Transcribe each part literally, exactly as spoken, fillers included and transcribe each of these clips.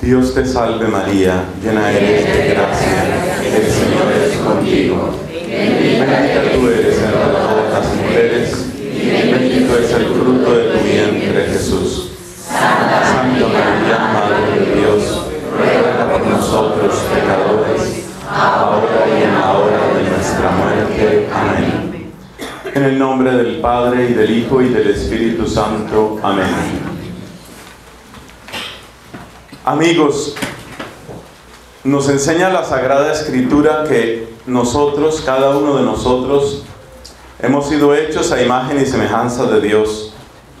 Dios te salve María, llena eres de gracia, el Señor es contigo. Bendita tú eres entre todas las mujeres, y bendito es el fruto de tu vientre, Jesús. Santa María, Madre de Dios, ruega por nosotros pecadores, ahora y en la hora de nuestra muerte. Amén. En el nombre del Padre, y del Hijo, y del Espíritu Santo. Amén. Amigos, nos enseña la Sagrada Escritura que nosotros, cada uno de nosotros, hemos sido hechos a imagen y semejanza de Dios.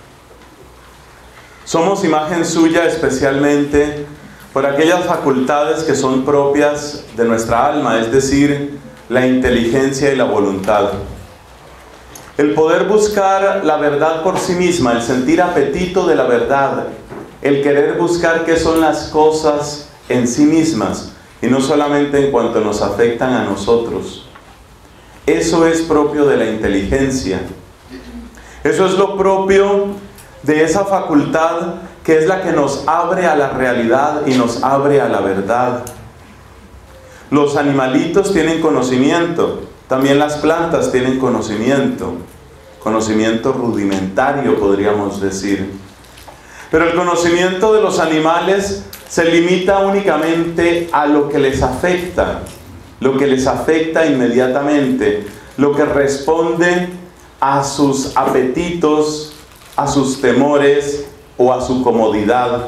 Somos imagen suya especialmente por aquellas facultades que son propias de nuestra alma, es decir, la inteligencia y la voluntad. El poder buscar la verdad por sí misma, el sentir apetito de la verdad, el querer buscar qué son las cosas en sí mismas y no solamente en cuanto nos afectan a nosotros. Eso es propio de la inteligencia. Eso es lo propio de esa facultad que es la que nos abre a la realidad y nos abre a la verdad. Los animalitos tienen conocimiento, también las plantas tienen conocimiento, conocimiento rudimentario podríamos decir. Pero el conocimiento de los animales se limita únicamente a lo que les afecta, lo que les afecta inmediatamente, lo que responde a sus apetitos, a sus temores o a su comodidad.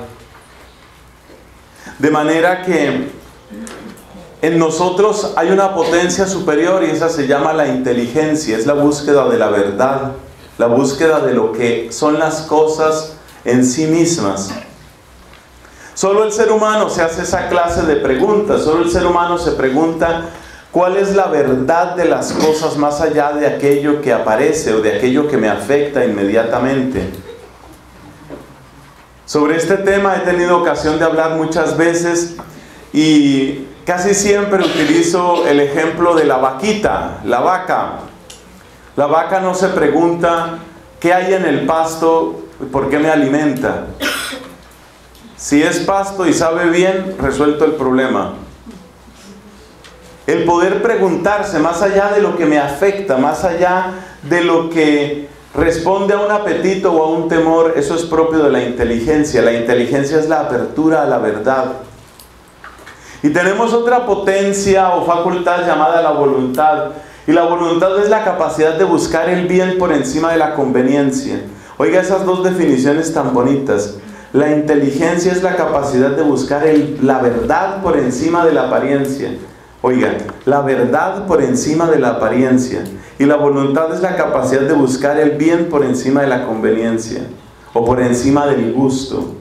De manera que en nosotros hay una potencia superior y esa se llama la inteligencia, es la búsqueda de la verdad, la búsqueda de lo que son las cosas en sí mismas. Solo el ser humano se hace esa clase de preguntas, solo el ser humano se pregunta cuál es la verdad de las cosas más allá de aquello que aparece o de aquello que me afecta inmediatamente. Sobre este tema he tenido ocasión de hablar muchas veces y casi siempre utilizo el ejemplo de la vaquita, la vaca. La vaca no se pregunta qué hay en el pasto, ¿por qué me alimenta? Si es pasto y sabe bien, resuelto el problema. El poder preguntarse más allá de lo que me afecta, más allá de lo que responde a un apetito o a un temor, eso es propio de la inteligencia. La inteligencia es la apertura a la verdad. Y tenemos otra potencia o facultad llamada la voluntad. Y la voluntad es la capacidad de buscar el bien por encima de la conveniencia. Oiga esas dos definiciones tan bonitas. La inteligencia es la capacidad de buscar el, la verdad por encima de la apariencia. Oiga, la verdad por encima de la apariencia. Y la voluntad es la capacidad de buscar el bien por encima de la conveniencia o por encima del gusto.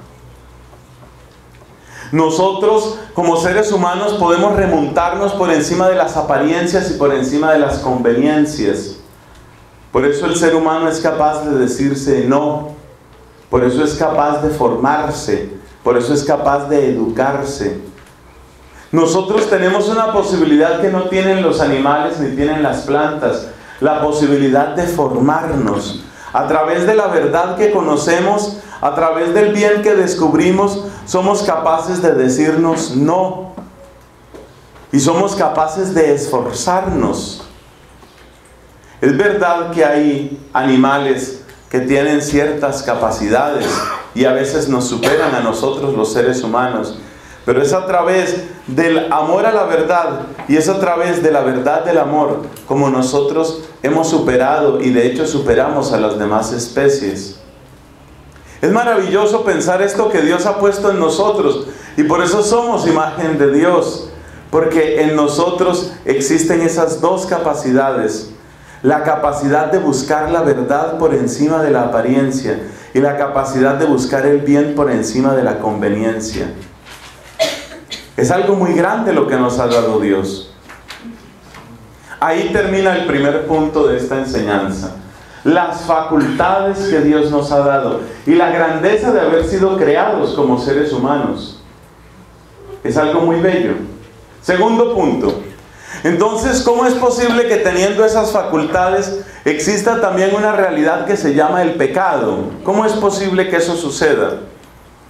Nosotros, como seres humanos, podemos remontarnos por encima de las apariencias y por encima de las conveniencias. Por eso el ser humano es capaz de decirse no. Por eso es capaz de formarse. Por eso es capaz de educarse. Nosotros tenemos una posibilidad que no tienen los animales ni tienen las plantas. La posibilidad de formarnos. A través de la verdad que conocemos, a través del bien que descubrimos, somos capaces de decirnos no. Y somos capaces de esforzarnos. Es verdad que hay animales que tienen ciertas capacidades y a veces nos superan a nosotros los seres humanos, pero es a través del amor a la verdad y es a través de la verdad del amor como nosotros hemos superado y de hecho superamos a las demás especies. Es maravilloso pensar esto que Dios ha puesto en nosotros y por eso somos imagen de Dios, porque en nosotros existen esas dos capacidades. La capacidad de buscar la verdad por encima de la apariencia y la capacidad de buscar el bien por encima de la conveniencia. Es algo muy grande lo que nos ha dado Dios. Ahí termina el primer punto de esta enseñanza. Las facultades que Dios nos ha dado y la grandeza de haber sido creados como seres humanos. Es algo muy bello. Segundo punto. Entonces, ¿cómo es posible que teniendo esas facultades exista también una realidad que se llama el pecado? ¿Cómo es posible que eso suceda?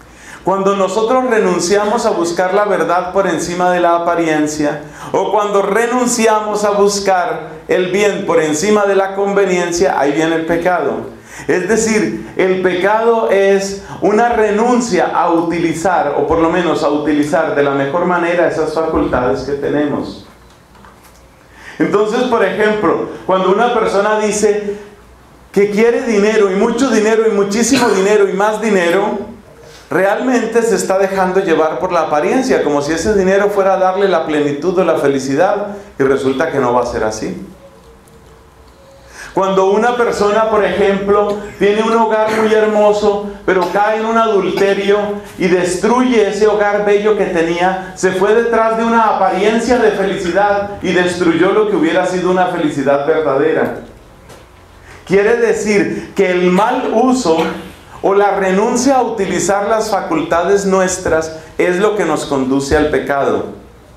Cuando nosotros renunciamos a buscar la verdad por encima de la apariencia, o cuando renunciamos a buscar el bien por encima de la conveniencia, ahí viene el pecado. Es decir, el pecado es una renuncia a utilizar, o por lo menos a utilizar de la mejor manera esas facultades que tenemos. Entonces, por ejemplo, cuando una persona dice que quiere dinero, y mucho dinero, y muchísimo dinero, y más dinero, realmente se está dejando llevar por la apariencia, como si ese dinero fuera a darle la plenitud o la felicidad, y resulta que no va a ser así. Cuando una persona, por ejemplo, tiene un hogar muy hermoso, pero cae en un adulterio y destruye ese hogar bello que tenía, se fue detrás de una apariencia de felicidad y destruyó lo que hubiera sido una felicidad verdadera. Quiere decir que el mal uso o la renuncia a utilizar las facultades nuestras es lo que nos conduce al pecado.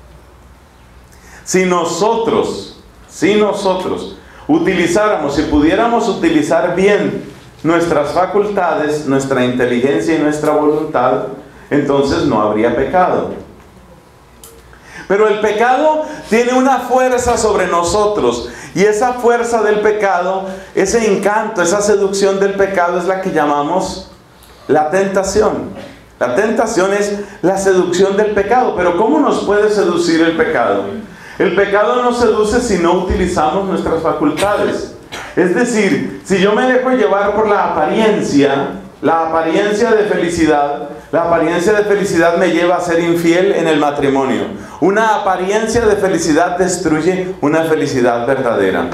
Si nosotros, si nosotros utilizáramos, si pudiéramos utilizar bien nuestras facultades, nuestra inteligencia y nuestra voluntad, entonces no habría pecado. Pero el pecado tiene una fuerza sobre nosotros, y esa fuerza del pecado, ese encanto, esa seducción del pecado es la que llamamos la tentación. La tentación es la seducción del pecado. Pero ¿cómo nos puede seducir el pecado? El pecado no seduce si no utilizamos nuestras facultades. Es decir, si yo me dejo llevar por la apariencia, la apariencia de felicidad, la apariencia de felicidad me lleva a ser infiel en el matrimonio. Una apariencia de felicidad destruye una felicidad verdadera.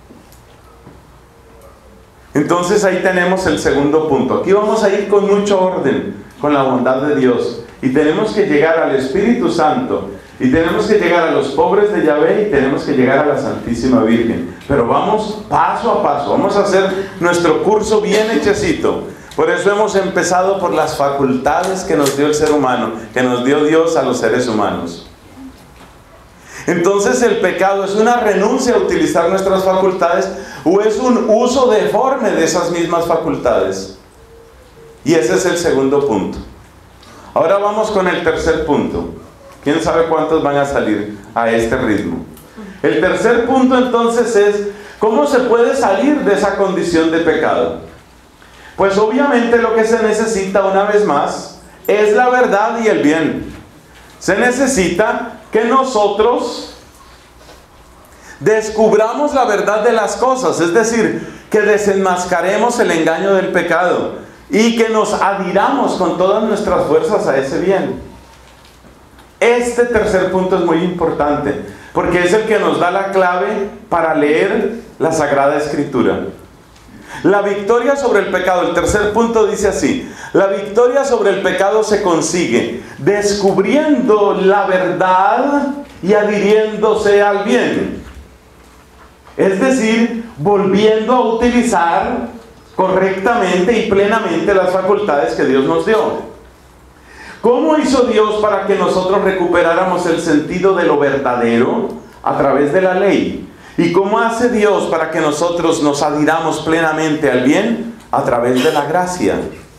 Entonces ahí tenemos el segundo punto. Aquí vamos a ir con mucho orden, con la bondad de Dios. Y tenemos que llegar al Espíritu Santo. Y tenemos que llegar a los pobres de Yahvé y tenemos que llegar a la Santísima Virgen. Pero vamos paso a paso. Vamos a hacer nuestro curso bien hechecito. Por eso hemos empezado por las facultades que nos dio el ser humano, que nos dio Dios a los seres humanos. Entonces el pecado es una renuncia a utilizar nuestras facultades o es un uso deforme de esas mismas facultades. Y ese es el segundo punto. Ahora vamos con el tercer punto. ¿Quién sabe cuántos van a salir a este ritmo? El tercer punto entonces es, ¿cómo se puede salir de esa condición de pecado? Pues obviamente lo que se necesita, una vez más, es la verdad y el bien. Se necesita que nosotros descubramos la verdad de las cosas, es decir, que desenmascaremos el engaño del pecado y que nos adhiramos con todas nuestras fuerzas a ese bien. Este tercer punto es muy importante, porque es el que nos da la clave para leer la Sagrada Escritura. La victoria sobre el pecado, el tercer punto dice así: la victoria sobre el pecado se consigue descubriendo la verdad y adhiriéndose al bien. Es decir, volviendo a utilizar correctamente y plenamente las facultades que Dios nos dio. ¿Cómo hizo Dios para que nosotros recuperáramos el sentido de lo verdadero? A través de la ley. ¿Y cómo hace Dios para que nosotros nos adhiramos plenamente al bien? A través de la gracia.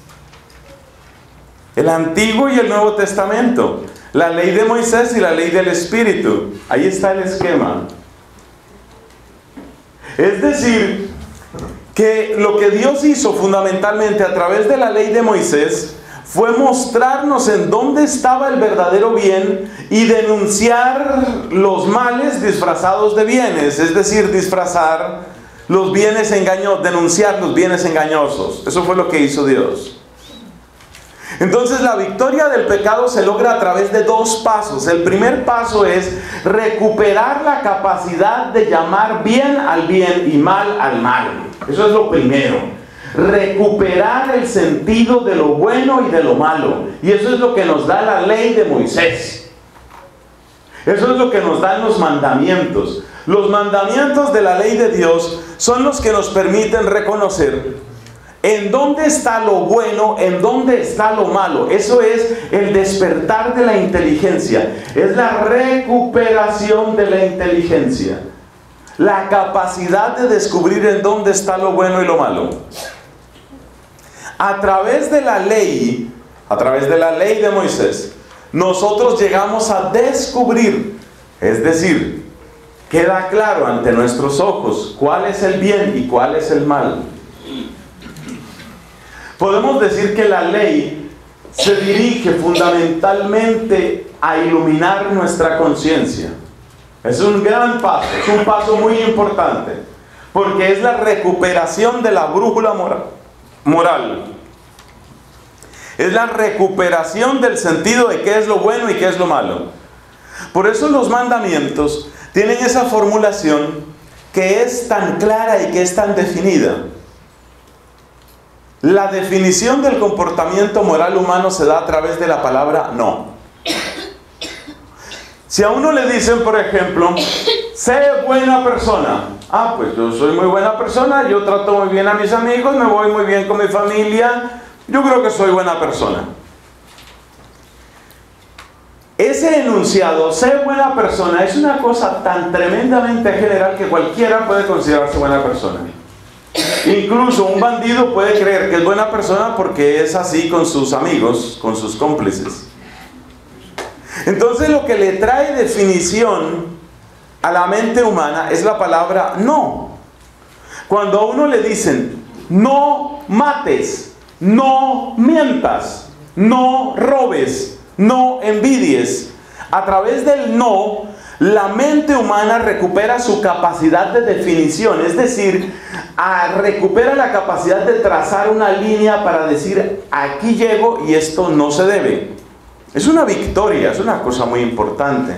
El Antiguo y el Nuevo Testamento. La ley de Moisés y la ley del Espíritu. Ahí está el esquema. Es decir, que lo que Dios hizo fundamentalmente a través de la ley de Moisés fue mostrarnos en dónde estaba el verdadero bien y denunciar los males disfrazados de bienes, es decir, disfrazar los bienes engañosos, denunciar los bienes engañosos. Eso fue lo que hizo Dios. Entonces la victoria del pecado se logra a través de dos pasos. El primer paso es recuperar la capacidad de llamar bien al bien y mal al mal. Eso es lo primero. Recuperar el sentido de lo bueno y de lo malo. Y eso es lo que nos da la ley de Moisés. Eso es lo que nos dan los mandamientos. Los mandamientos de la ley de Dios son los que nos permiten reconocer en dónde está lo bueno, en dónde está lo malo. Eso es el despertar de la inteligencia. Es la recuperación de la inteligencia. La capacidad de descubrir en dónde está lo bueno y lo malo. A través de la ley, a a través de la ley de Moisés, nosotros llegamos a descubrir, es decir, queda claro ante nuestros ojos cuál es el bien y cuál es el mal. Podemos decir que la ley se dirige fundamentalmente a iluminar nuestra conciencia. Es un gran paso, es un paso muy importante, porque es la recuperación de la brújula moral. moral. Es la recuperación del sentido de qué es lo bueno y qué es lo malo. Por eso los mandamientos tienen esa formulación que es tan clara y que es tan definida. La definición del comportamiento moral humano se da a través de la palabra no. Si a uno le dicen, por ejemplo, sé buena persona. Ah, pues yo soy muy buena persona, yo trato muy bien a mis amigos, me voy muy bien con mi familia, yo creo que soy buena persona. Ese enunciado, sé buena persona, es una cosa tan tremendamente general que cualquiera puede considerarse buena persona. Incluso un bandido puede creer que es buena persona porque es así con sus amigos, con sus cómplices. Entonces lo que le trae definición a la mente humana es la palabra no. Cuando a uno le dicen no mates, no mientas, no robes, no envidies, a través del no, la mente humana recupera su capacidad de definición, es decir, a, recupera la capacidad de trazar una línea para decir aquí llego y esto no se debe. Es una victoria, es una cosa muy importante.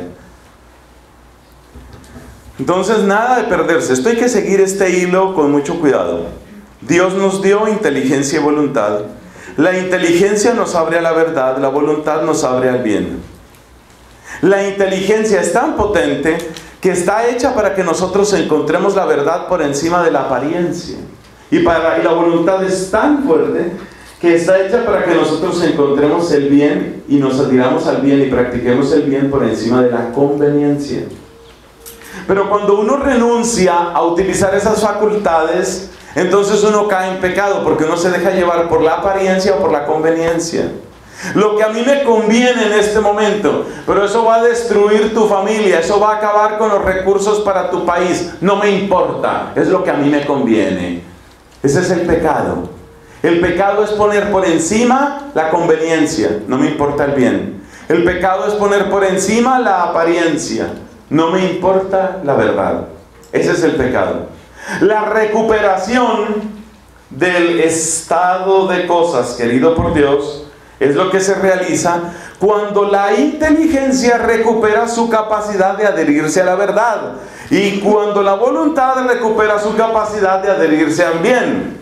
Entonces, nada de perderse. Esto hay que seguir este hilo con mucho cuidado. Dios nos dio inteligencia y voluntad. La inteligencia nos abre a la verdad, la voluntad nos abre al bien. La inteligencia es tan potente que está hecha para que nosotros encontremos la verdad por encima de la apariencia. Y, para, y la voluntad es tan fuerte que está hecha para que nosotros encontremos el bien y nos atiramos al bien y practiquemos el bien por encima de la conveniencia. Pero cuando uno renuncia a utilizar esas facultades, entonces uno cae en pecado, porque uno se deja llevar por la apariencia o por la conveniencia. Lo que a mí me conviene en este momento, pero eso va a destruir tu familia, eso va a acabar con los recursos para tu país, no me importa, es lo que a mí me conviene. Ese es el pecado. El pecado es poner por encima la conveniencia, no me importa el bien. El pecado es poner por encima la apariencia, no me importa la verdad. Ese es el pecado. La recuperación del estado de cosas querido por Dios es lo que se realiza cuando la inteligencia recupera su capacidad de adherirse a la verdad y cuando la voluntad recupera su capacidad de adherirse al bien.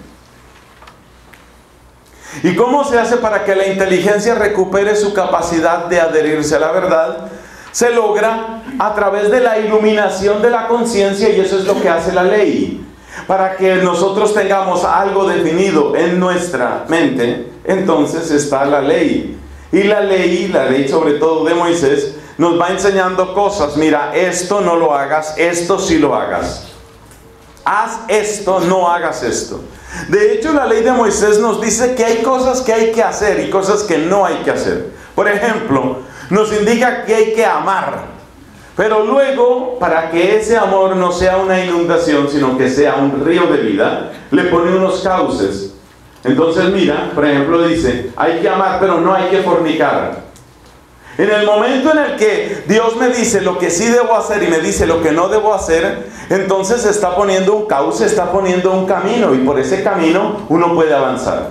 ¿Y cómo se hace para que la inteligencia recupere su capacidad de adherirse a la verdad? Se logra a través de la iluminación de la conciencia, y eso es lo que hace la ley. Para que nosotros tengamos algo definido en nuestra mente, entonces está la ley. Y la ley, la ley sobre todo de Moisés, nos va enseñando cosas. Mira, esto no lo hagas, esto sí lo hagas. Haz esto, no hagas esto. De hecho, la ley de Moisés nos dice que hay cosas que hay que hacer y cosas que no hay que hacer. Por ejemplo, nos indica que hay que amar. Pero luego, para que ese amor no sea una inundación, sino que sea un río de vida, le pone unos cauces. Entonces mira, por ejemplo dice, hay que amar, pero no hay que fornicar. En el momento en el que Dios me dice lo que sí debo hacer y me dice lo que no debo hacer, entonces está poniendo un cauce, está poniendo un camino, y por ese camino uno puede avanzar.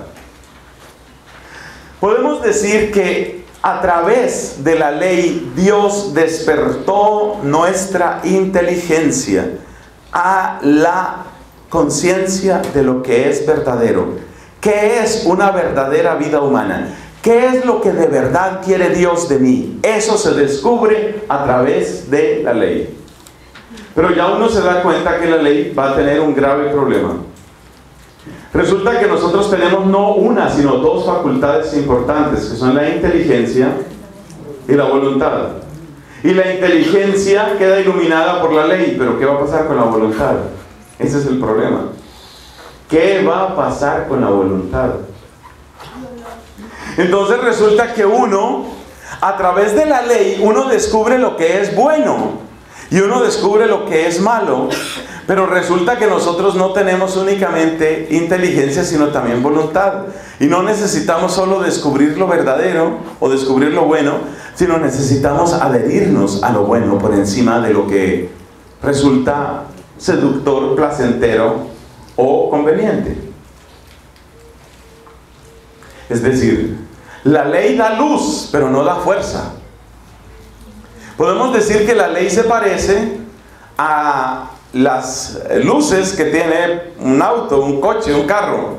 Podemos decir que a través de la ley Dios despertó nuestra inteligencia a la conciencia de lo que es verdadero. ¿Qué es una verdadera vida humana? ¿Qué es lo que de verdad quiere Dios de mí? Eso se descubre a través de la ley. Pero ya uno se da cuenta que la ley va a tener un grave problema. Resulta que nosotros tenemos no una, sino dos facultades importantes, que son la inteligencia y la voluntad. Y la inteligencia queda iluminada por la ley, pero ¿qué va a pasar con la voluntad? Ese es el problema. ¿Qué va a pasar con la voluntad? Entonces resulta que uno, a través de la ley, uno descubre lo que es bueno y uno descubre lo que es malo. Pero resulta que nosotros no tenemos únicamente inteligencia, sino también voluntad. Y no necesitamos solo descubrir lo verdadero o descubrir lo bueno, sino necesitamos adherirnos a lo bueno por encima de lo que resulta seductor, placentero o conveniente. Es decir, la ley da luz, pero no da fuerza. Podemos decir que la ley se parece a las luces que tiene un auto, un coche, un carro.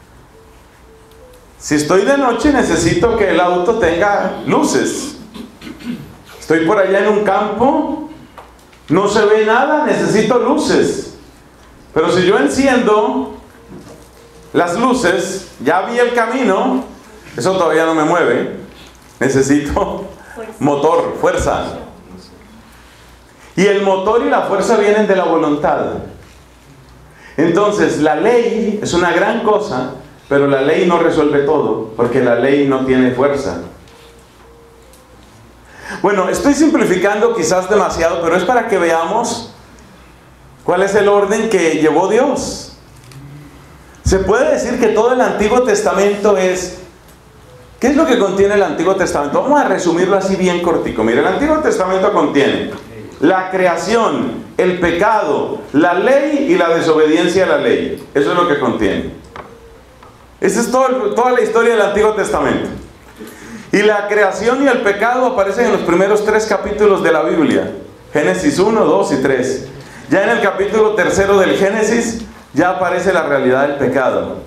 Si estoy de noche, necesito que el auto tenga luces. Estoy por allá en un campo, no se ve nada, necesito luces. Pero si yo enciendo las luces, ya vi el camino, eso todavía no me mueve. Necesito motor, fuerza. Y el motor y la fuerza vienen de la voluntad. Entonces, la ley es una gran cosa, pero la ley no resuelve todo, porque la ley no tiene fuerza. Bueno, estoy simplificando quizás demasiado, pero es para que veamos cuál es el orden que llevó Dios. Se puede decir que todo el Antiguo Testamento es... ¿Qué es lo que contiene el Antiguo Testamento? Vamos a resumirlo así bien cortico. Mire, el Antiguo Testamento contiene la creación, el pecado, la ley y la desobediencia a la ley. Eso es lo que contiene. Esa es todo, toda la historia del Antiguo Testamento. Y la creación y el pecado aparecen en los primeros tres capítulos de la Biblia. Génesis uno, dos y tres. Ya en el capítulo tercero del Génesis ya aparece la realidad del pecado.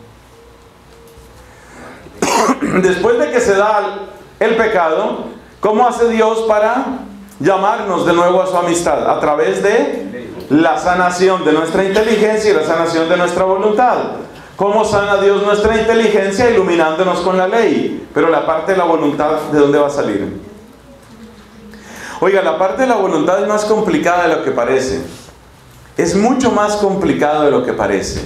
Después de que se da el pecado, ¿cómo hace Dios para llamarnos de nuevo a su amistad? A través de la sanación de nuestra inteligencia y la sanación de nuestra voluntad. ¿Cómo sana Dios nuestra inteligencia? Iluminándonos con la ley. Pero la parte de la voluntad, ¿de dónde va a salir? Oiga, la parte de la voluntad es más complicada de lo que parece. Es mucho más complicado de lo que parece.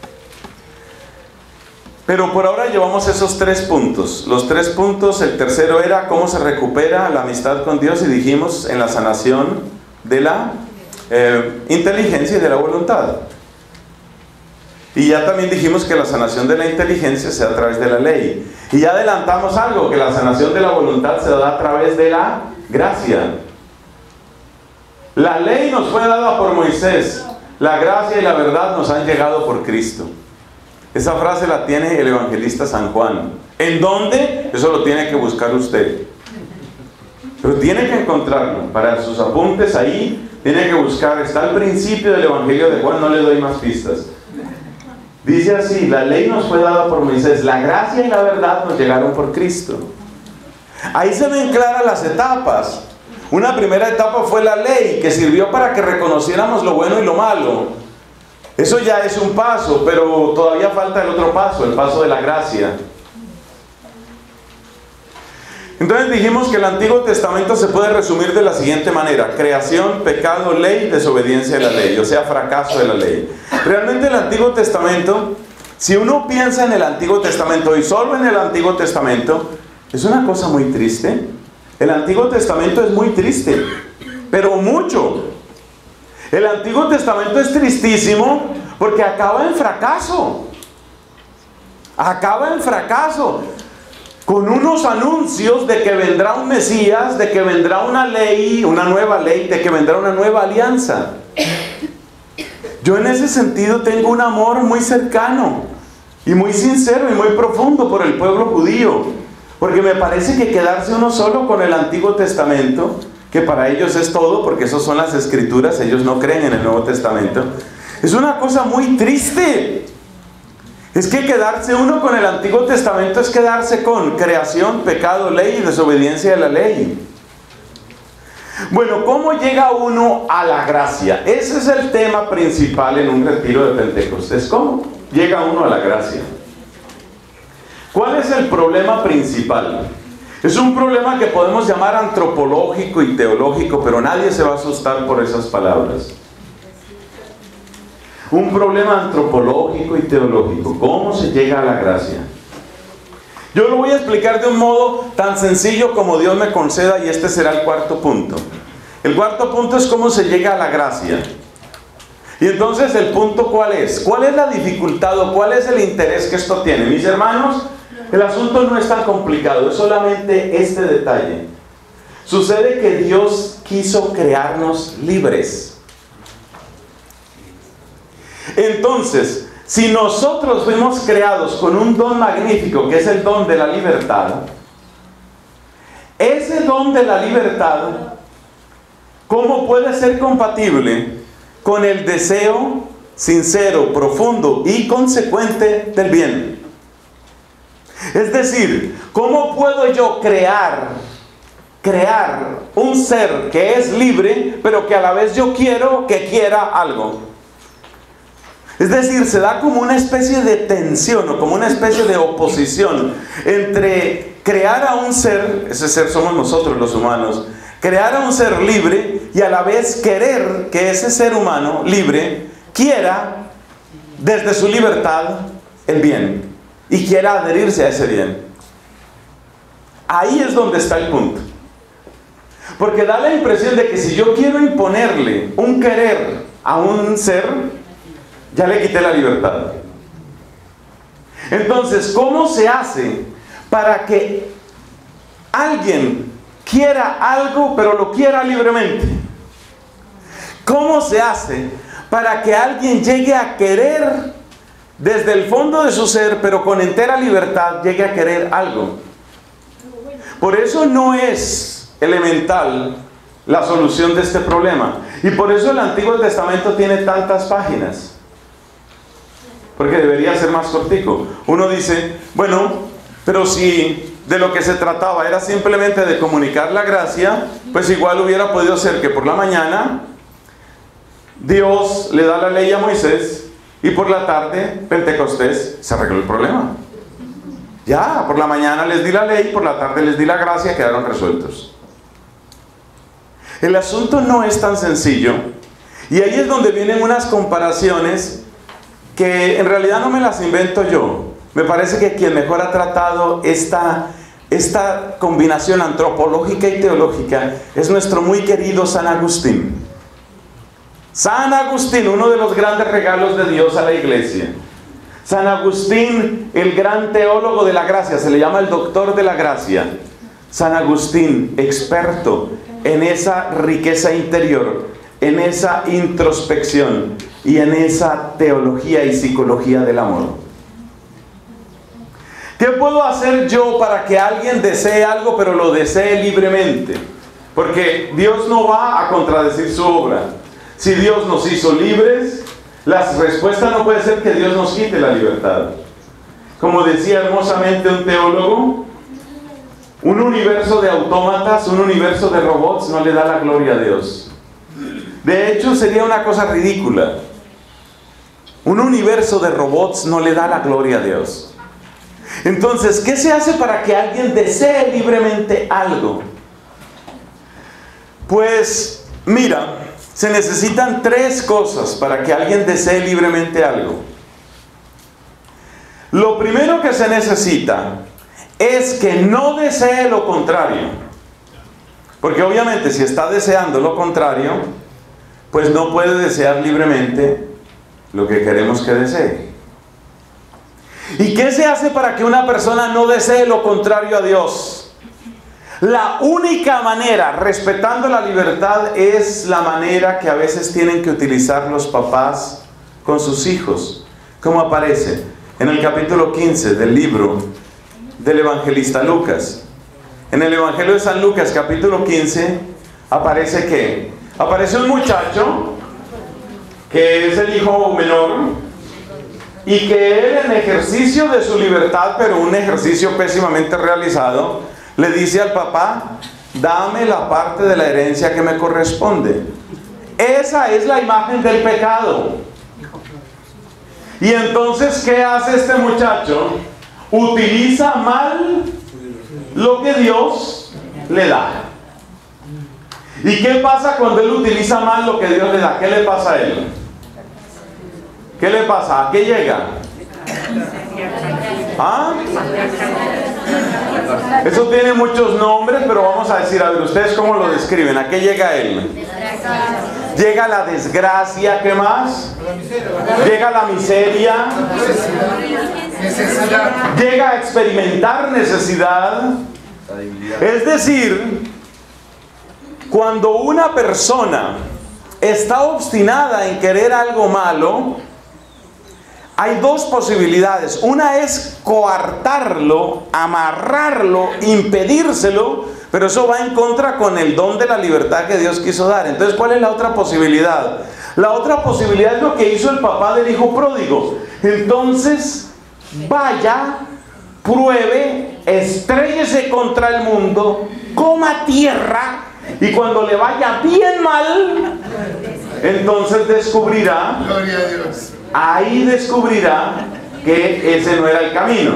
Pero por ahora llevamos esos tres puntos. Los tres puntos, el tercero era cómo se recupera la amistad con Dios, y dijimos en la sanación de la eh, inteligencia y de la voluntad. Y ya también dijimos que la sanación de la inteligencia se da a través de la ley. Y ya adelantamos algo, que la sanación de la voluntad se da a través de la gracia. La ley nos fue dada por Moisés, la gracia y la verdad nos han llegado por Cristo. Esa frase la tiene el evangelista San Juan. ¿En dónde? Eso lo tiene que buscar usted. Pero tiene que encontrarlo. Para sus apuntes ahí, tiene que buscar. Está al principio del evangelio de Juan, no le doy más pistas. Dice así: la ley nos fue dada por Moisés, la gracia y la verdad nos llegaron por Cristo. Ahí se ven claras las etapas. Una primera etapa fue la ley, que sirvió para que reconociéramos lo bueno y lo malo. Eso ya es un paso, pero todavía falta el otro paso, el paso de la gracia. Entonces dijimos que el Antiguo Testamento se puede resumir de la siguiente manera: creación, pecado, ley, desobediencia de la ley, o sea, fracaso de la ley. Realmente el Antiguo Testamento, si uno piensa en el Antiguo Testamento y solo en el Antiguo Testamento, es una cosa muy triste. El Antiguo Testamento es muy triste, pero mucho. El Antiguo Testamento es tristísimo porque acaba en fracaso. Acaba en fracaso. Con unos anuncios de que vendrá un Mesías, de que vendrá una ley, una nueva ley, de que vendrá una nueva alianza. Yo en ese sentido tengo un amor muy cercano y muy sincero y muy profundo por el pueblo judío, porque me parece que quedarse uno solo con el Antiguo Testamento, que para ellos es todo, porque esas son las Escrituras, ellos no creen en el Nuevo Testamento, es una cosa muy triste. Es que quedarse uno con el Antiguo Testamento es quedarse con creación, pecado, ley y desobediencia de la ley. Bueno, ¿cómo llega uno a la gracia? Ese es el tema principal en un retiro de Pentecostés. ¿Cómo llega uno a la gracia? ¿Cuál es el problema principal? Es un problema que podemos llamar antropológico y teológico, pero nadie se va a asustar por esas palabras. Un problema antropológico y teológico. ¿Cómo se llega a la gracia? Yo lo voy a explicar de un modo tan sencillo como Dios me conceda, y este será el cuarto punto. El cuarto punto es cómo se llega a la gracia. Y entonces el punto, ¿cuál es? ¿Cuál es la dificultad o cuál es el interés que esto tiene? Mis hermanos, el asunto no es tan complicado, es solamente este detalle. Sucede que Dios quiso crearnos libres. Entonces, si nosotros fuimos creados con un don magnífico, que es el don de la libertad, ese don de la libertad, ¿cómo puede ser compatible con el deseo sincero, profundo y consecuente del bien? Es decir, ¿cómo puedo yo crear, crear un ser que es libre, pero que a la vez yo quiero que quiera algo? Es decir, se da como una especie de tensión o como una especie de oposición entre crear a un ser, ese ser somos nosotros los humanos, crear a un ser libre y a la vez querer que ese ser humano libre quiera desde su libertad el bien y quiera adherirse a ese bien. Ahí es donde está el punto. Porque da la impresión de que si yo quiero imponerle un querer a un ser, ya le quité la libertad. Entonces, ¿cómo se hace para que alguien quiera algo, pero lo quiera libremente? ¿Cómo se hace para que alguien llegue a querer desde el fondo de su ser, pero con entera libertad, llegue a querer algo? Por eso no es elemental la solución de este problema. Y por eso el Antiguo Testamento tiene tantas páginas. Porque debería ser más cortico. Uno dice, bueno, pero si de lo que se trataba era simplemente de comunicar la gracia, pues igual hubiera podido ser que por la mañana Dios le da la ley a Moisés y por la tarde, Pentecostés, se arregló el problema. Ya, por la mañana les di la ley, por la tarde les di la gracia, quedaron resueltos. El asunto no es tan sencillo, y ahí es donde vienen unas comparaciones que en realidad no me las invento yo. Me parece que quien mejor ha tratado esta, esta combinación antropológica y teológica es nuestro muy querido San Agustín. San Agustín, uno de los grandes regalos de Dios a la iglesia. San Agustín, el gran teólogo de la gracia, se le llama el doctor de la gracia. San Agustín, experto en esa riqueza interior, en esa introspección y en esa teología y psicología del amor. ¿Qué puedo hacer yo para que alguien desee algo, pero lo desee libremente? Porque Dios no va a contradecir su obra. Si Dios nos hizo libres, la respuesta no puede ser que Dios nos quite la libertad. Como decía hermosamente un teólogo, un universo de autómatas, un universo de robots no le da la gloria a Dios. De hecho, sería una cosa ridícula. Un universo de robots no le da la gloria a Dios. Entonces, ¿qué se hace para que alguien desee libremente algo? Pues, mira, se necesitan tres cosas para que alguien desee libremente algo. Lo primero que se necesita es que no desee lo contrario. Porque obviamente si está deseando lo contrario, pues no puede desear libremente lo que queremos que desee. ¿Y qué se hace para que una persona no desee lo contrario a Dios? La única manera, respetando la libertad, es la manera que a veces tienen que utilizar los papás con sus hijos, como aparece en el capítulo quince del libro del evangelista Lucas. En el Evangelio de San Lucas, capítulo quince, aparece que aparece un muchacho que es el hijo menor y que él, en ejercicio de su libertad, pero un ejercicio pésimamente realizado, le dice al papá: dame la parte de la herencia que me corresponde. Esa es la imagen del pecado. Y entonces, ¿qué hace este muchacho? Utiliza mal lo que Dios le da. ¿Y qué pasa cuando él utiliza mal lo que Dios le da? ¿Qué le pasa a él? ¿Qué le pasa? ¿A qué llega? ¿Ah? Eso tiene muchos nombres, pero vamos a decir, a ver, ¿ustedes cómo lo describen? ¿A qué llega él? Llega la desgracia, ¿qué más? Llega la miseria. Llega a experimentar necesidad. Es decir, cuando una persona está obstinada en querer algo malo, hay dos posibilidades. Una es coartarlo, amarrarlo, impedírselo, pero eso va en contra con el don de la libertad que Dios quiso dar. Entonces, ¿cuál es la otra posibilidad? La otra posibilidad es lo que hizo el papá del hijo pródigo. Entonces, vaya, pruebe, estréllese contra el mundo, coma tierra, y cuando le vaya bien mal, entonces descubrirá, Gloria a Dios. ahí descubrirá que ese no era el camino.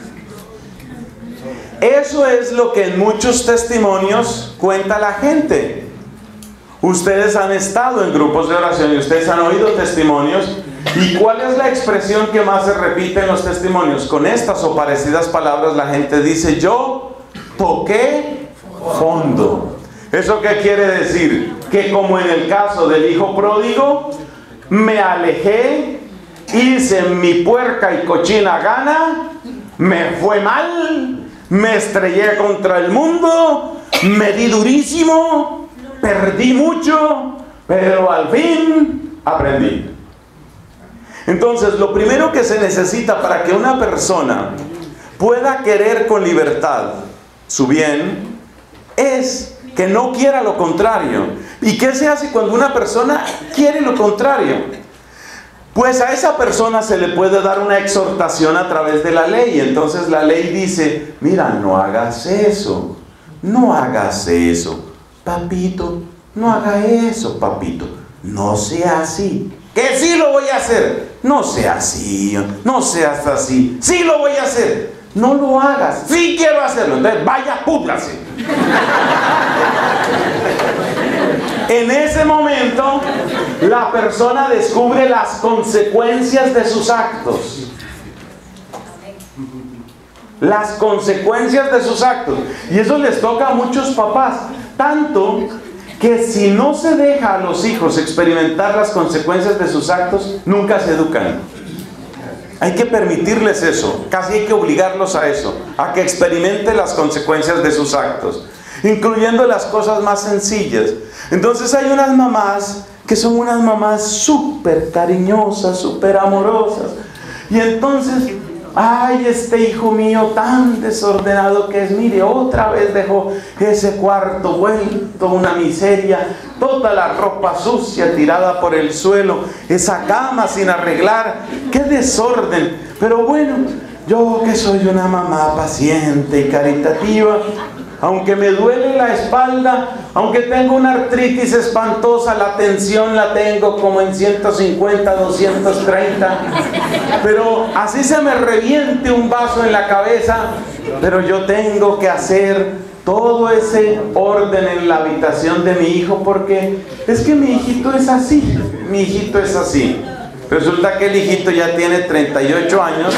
Eso es lo que en muchos testimonios cuenta la gente. Ustedes han estado en grupos de oración y ustedes han oído testimonios. ¿Y cuál es la expresión que más se repite en los testimonios? Con estas o parecidas palabras la gente dice: yo toqué fondo. ¿Eso qué quiere decir? Que como en el caso del hijo pródigo, me alejé, hice mi puerca y cochina gana, me fue mal, me estrellé contra el mundo, me di durísimo, perdí mucho, pero al fin aprendí. Entonces, lo primero que se necesita para que una persona pueda querer con libertad su bien es que no quiera lo contrario. ¿Y qué se hace cuando una persona quiere lo contrario? Pues a esa persona se le puede dar una exhortación a través de la ley. Entonces la ley dice: mira, no hagas eso, no hagas eso, papito, no haga eso, papito, no sea así. Que sí lo voy a hacer. No sea así, no seas así. Sí lo voy a hacer. No lo hagas. Sí quiero hacerlo. Entonces vaya, púdrase. En ese momento, la persona descubre las consecuencias de sus actos. Las consecuencias de sus actos. Y eso les toca a muchos papás. Tanto que si no se deja a los hijos experimentar las consecuencias de sus actos, nunca se educan. Hay que permitirles eso, casi hay que obligarlos a eso, a que experimenten las consecuencias de sus actos, incluyendo las cosas más sencillas. Entonces hay unas mamás que son unas mamás súper cariñosas, súper amorosas, y entonces, ay, este hijo mío tan desordenado que es, mire, otra vez dejó ese cuarto vuelto una miseria, toda la ropa sucia tirada por el suelo, esa cama sin arreglar, qué desorden. Pero bueno, yo que soy una mamá paciente y caritativa, aunque me duele la espalda, aunque tengo una artritis espantosa, la tensión la tengo como en ciento cincuenta, doscientos treinta, pero así se me reviente un vaso en la cabeza, pero yo tengo que hacer todo ese orden en la habitación de mi hijo, porque es que mi hijito es así, mi hijito es así. Resulta que el hijito ya tiene treinta y ocho años,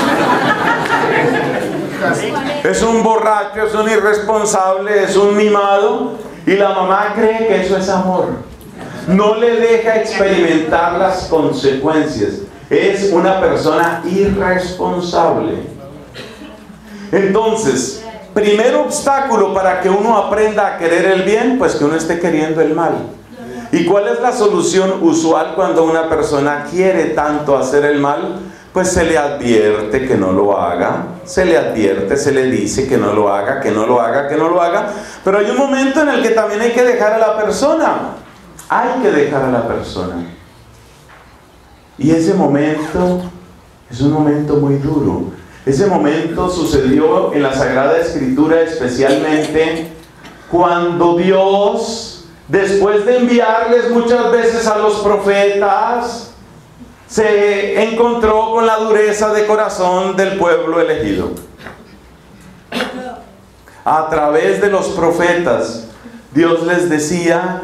es un borracho, es un irresponsable, es un mimado, y la mamá cree que eso es amor. No le deja experimentar las consecuencias. Es una persona irresponsable. Entonces, primer obstáculo para que uno aprenda a querer el bien, pues que uno esté queriendo el mal. ¿Y cuál es la solución usual cuando una persona quiere tanto hacer el mal? Pues se le advierte que no lo haga, se le advierte, se le dice que no lo haga, que no lo haga, que no lo haga. Pero hay un momento en el que también hay que dejar a la persona. Hay que dejar a la persona. Y ese momento es un momento muy duro. Ese momento sucedió en la Sagrada Escritura, especialmente cuando Dios, después de enviarles muchas veces a los profetas, se encontró con la dureza de corazón del pueblo elegido. A través de los profetas, Dios les decía: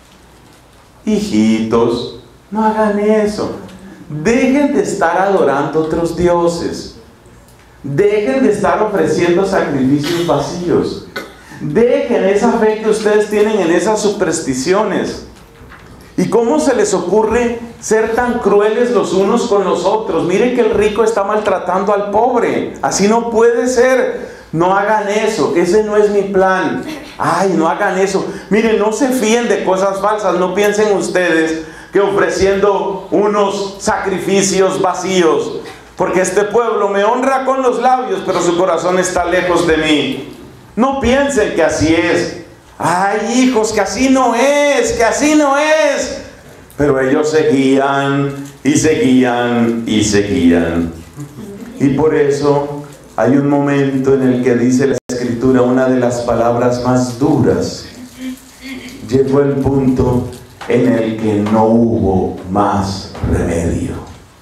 hijitos, no hagan eso. Dejen de estar adorando otros dioses. Dejen de estar ofreciendo sacrificios vacíos. Dejen esa fe que ustedes tienen en esas supersticiones. ¿Y cómo se les ocurre ser tan crueles los unos con los otros? Miren que el rico está maltratando al pobre. Así no puede ser. No hagan eso. Ese no es mi plan. Ay, no hagan eso. Miren, no se fíen de cosas falsas. No piensen ustedes que ofreciendo unos sacrificios vacíos, porque este pueblo me honra con los labios, pero su corazón está lejos de mí. No piensen que así es. Ay, hijos, que así no es, que así no es. Pero ellos seguían y seguían y seguían. Y por eso hay un momento en el que dice la Escritura una de las palabras más duras. Llegó el punto en el que no hubo más remedio.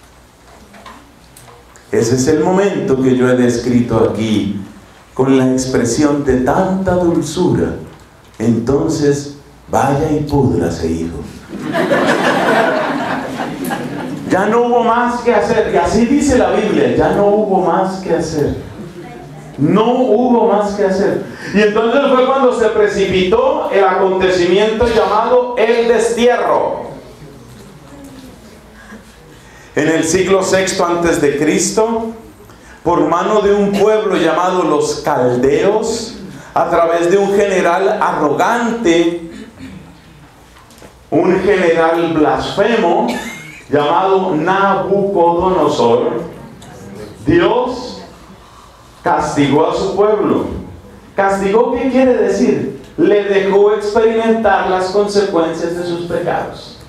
Ese es el momento que yo he descrito aquí con la expresión de tanta dulzura. Entonces, vaya y púdrase, hijo. Ya no hubo más que hacer. Y así dice la Biblia, ya no hubo más que hacer. No hubo más que hacer. Y entonces fue cuando se precipitó el acontecimiento llamado el destierro. En el siglo sexto antes de Cristo, por mano de un pueblo llamado los caldeos, a través de un general arrogante, un general blasfemo llamado Nabucodonosor, Dios castigó a su pueblo. ¿Castigó qué quiere decir? Le dejó experimentar las consecuencias de sus pecados.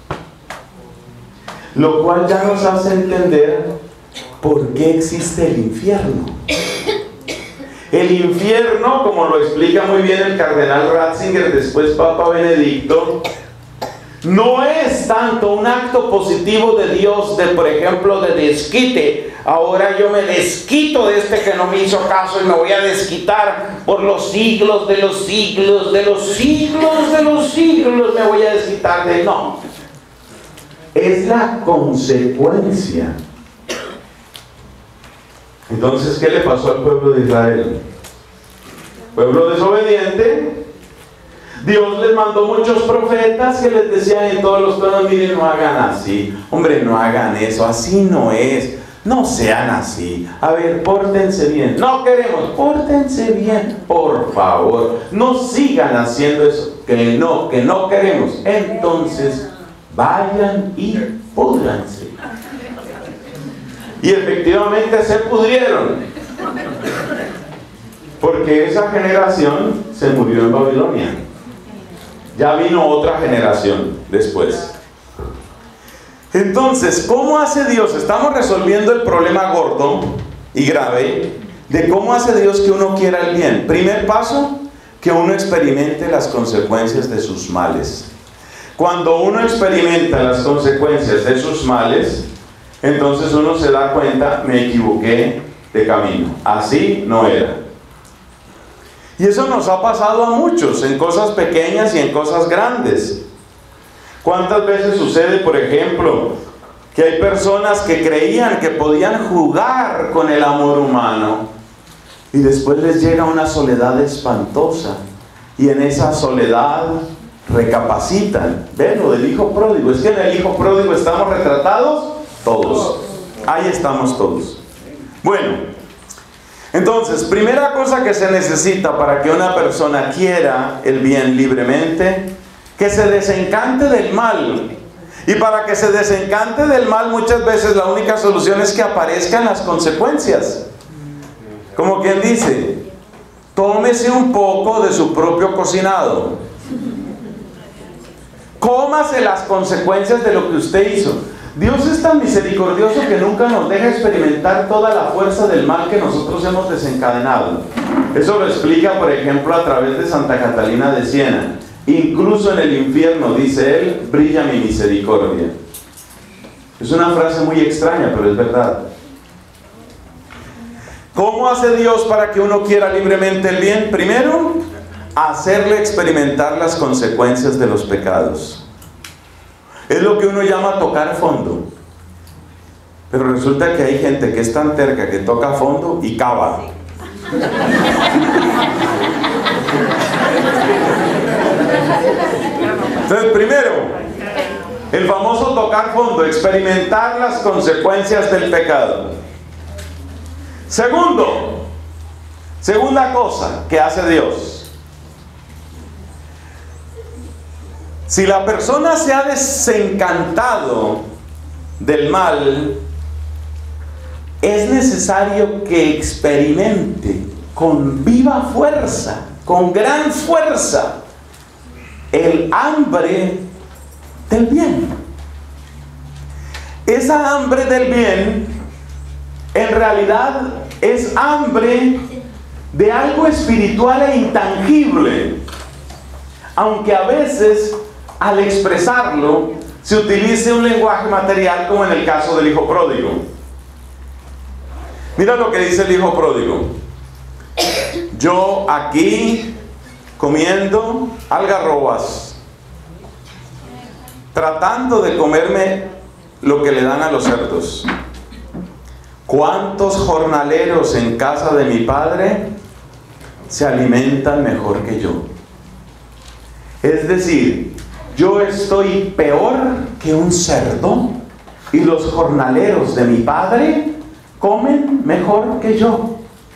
Lo cual ya nos hace entender por qué existe el infierno. El infierno, como lo explica muy bien el cardenal Ratzinger, después Papa Benedicto, no es tanto un acto positivo de Dios, de por ejemplo de desquite. Ahora yo me desquito de este que no me hizo caso y me voy a desquitar por los siglos de los siglos, de los siglos de los siglos me voy a desquitar de él. No, es la consecuencia. Entonces, ¿qué le pasó al pueblo de Israel? Pueblo desobediente. Dios les mandó muchos profetas que les decían en todos los tonos: miren, no hagan así, hombre, no hagan eso, así no es, no sean así, a ver, pórtense bien, no queremos, pórtense bien, por favor, no sigan haciendo eso, que no, que no queremos. Entonces, vayan y púdranse. Y efectivamente se pudrieron, porque esa generación se murió en Babilonia. Ya vino otra generación después. Entonces, ¿cómo hace Dios? Estamos resolviendo el problema gordo y grave de cómo hace Dios que uno quiera el bien. Primer paso, que uno experimente las consecuencias de sus males. Cuando uno experimenta las consecuencias de sus males, entonces uno se da cuenta: me equivoqué de camino, así no era. Y eso nos ha pasado a muchos, en cosas pequeñas y en cosas grandes. ¿Cuántas veces sucede, por ejemplo, que hay personas que creían que podían jugar con el amor humano y después les llega una soledad espantosa, y en esa soledad recapacitan? ¿Ven lo del hijo pródigo? Es que en el hijo pródigo estamos retratados todos. Ahí estamos todos. Bueno, entonces, primera cosa que se necesita para que una persona quiera el bien libremente: que se desencante del mal. Y para que se desencante del mal, muchas veces la única solución es que aparezcan las consecuencias. Como quien dice: tómese un poco de su propio cocinado, cómase las consecuencias de lo que usted hizo. Dios es tan misericordioso que nunca nos deja experimentar toda la fuerza del mal que nosotros hemos desencadenado. Eso lo explica, por ejemplo, a través de Santa Catalina de Siena. Incluso en el infierno, dice él, brilla mi misericordia. Es una frase muy extraña, pero es verdad. ¿Cómo hace Dios para que uno quiera libremente el bien? Primero, hacerle experimentar las consecuencias de los pecados. Es lo que uno llama tocar fondo. Pero resulta que hay gente que es tan terca que toca fondo y cava. Entonces, primero, el famoso tocar fondo, experimentar las consecuencias del pecado. Segundo, segunda cosa que hace Dios. Si la persona se ha desencantado del mal, es necesario que experimente con viva fuerza, con gran fuerza, el hambre del bien. Esa hambre del bien en realidad es hambre de algo espiritual e intangible, aunque a veces al expresarlo se utilice un lenguaje material, como en el caso del hijo pródigo. Mira lo que dice el hijo pródigo: yo aquí comiendo algarrobas, tratando de comerme lo que le dan a los cerdos. ¿Cuántos jornaleros en casa de mi padre se alimentan mejor que yo? Es decir, yo estoy peor que un cerdo y los jornaleros de mi padre comen mejor que yo.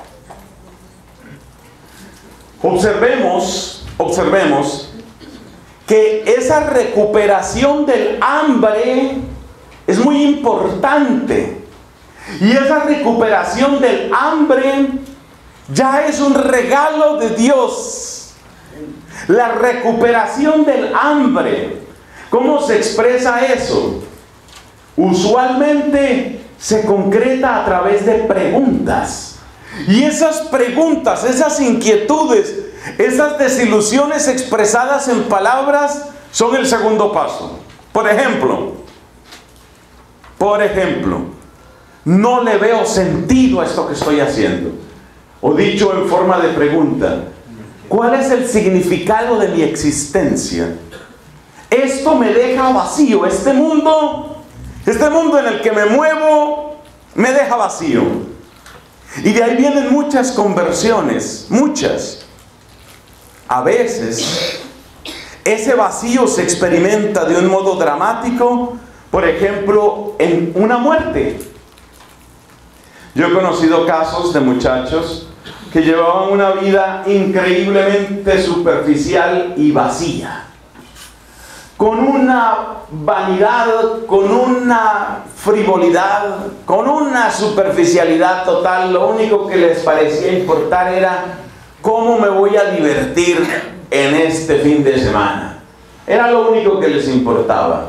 Observemos, observemos que esa recuperación del hambre es muy importante. Y esa recuperación del hambre ya es un regalo de Dios. La recuperación del hambre. ¿Cómo se expresa eso? Usualmente se concreta a través de preguntas. Y esas preguntas, esas inquietudes, esas desilusiones expresadas en palabras son el segundo paso. Por ejemplo, por ejemplo, no le veo sentido a esto que estoy haciendo. O dicho en forma de pregunta, ¿cuál es el significado de mi existencia? Esto me deja vacío. Este mundo, este mundo en el que me muevo, me deja vacío. Y de ahí vienen muchas conversiones, muchas. A veces, ese vacío se experimenta de un modo dramático, por ejemplo, en una muerte. Yo he conocido casos de muchachos que llevaban una vida increíblemente superficial y vacía, con una vanidad, con una frivolidad, con una superficialidad total. Lo único que les parecía importar era cómo me voy a divertir en este fin de semana. Era lo único que les importaba.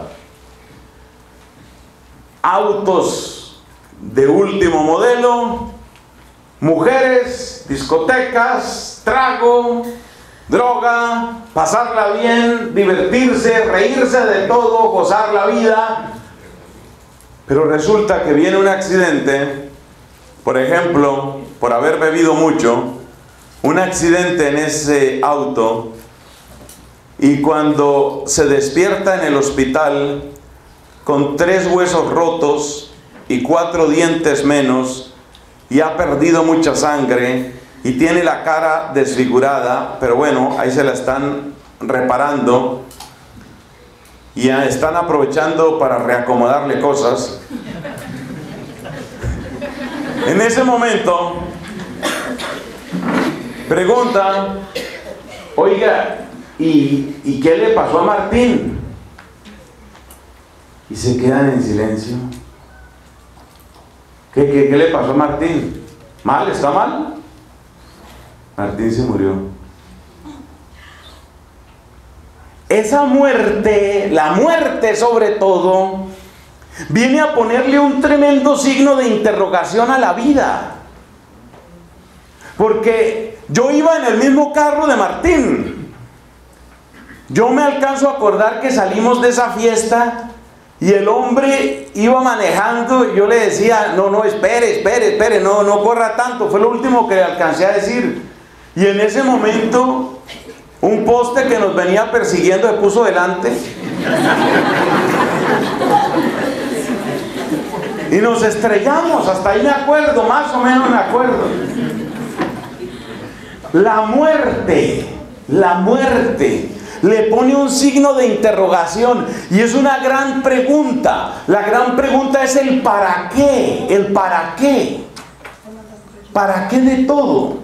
Autos de último modelo, mujeres, discotecas, trago, droga, pasarla bien, divertirse, reírse de todo, gozar la vida. Pero resulta que viene un accidente, por ejemplo, por haber bebido mucho, un accidente en ese auto, y cuando se despierta en el hospital con tres huesos rotos y cuatro dientes menos, y ha perdido mucha sangre, y tiene la cara desfigurada, pero bueno, ahí se la están reparando, y ya están aprovechando para reacomodarle cosas. En ese momento, pregunta, oiga, ¿y, ¿y qué le pasó a Martín? Y se quedan en silencio. ¿Qué, qué, qué le pasó a Martín? ¿Mal? ¿Está mal? Martín se murió. Esa muerte, la muerte sobre todo, viene a ponerle un tremendo signo de interrogación a la vida. Porque yo iba en el mismo carro de Martín. Yo me alcanzo a acordar que salimos de esa fiesta y el hombre iba manejando, y yo le decía, no, no, espere, espere, espere, no, no corra tanto. Fue lo último que le alcancé a decir. Y en ese momento, un poste que nos venía persiguiendo se puso delante. Y nos estrellamos, hasta ahí me acuerdo, más o menos me acuerdo. La muerte, la muerte le pone un signo de interrogación y es una gran pregunta. La gran pregunta es el para qué, el para qué. ¿Para qué de todo?